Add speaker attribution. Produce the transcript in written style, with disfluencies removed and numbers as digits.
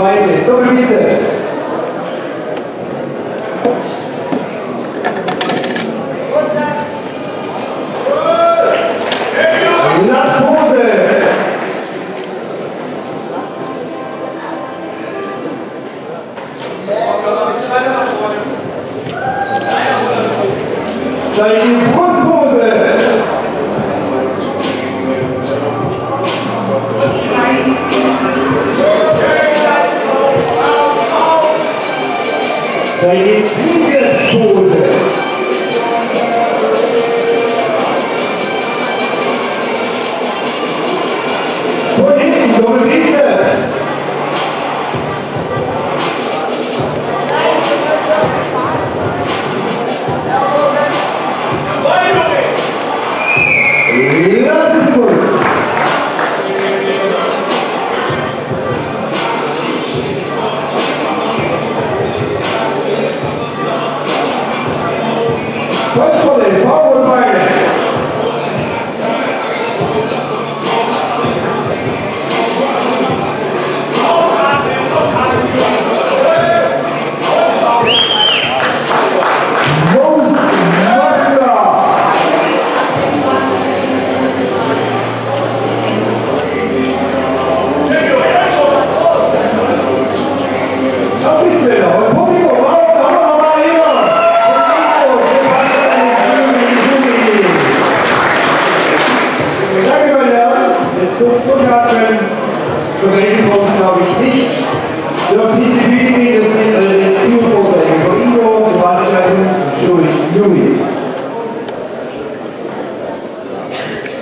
Speaker 1: zweite Doppelbizeps. Latzpose. Seine Brustpose. Seine Trizepspose. Von hinten Doppelbizeps. Latissimus. Vollvolle Bauch und Beine. Kurz durchatmen, bewegen wir uns, glaube ich, nicht. Dürft nicht die Bühne gehen, das sind die Türvorträge von Ingo, Sebastian, Juli.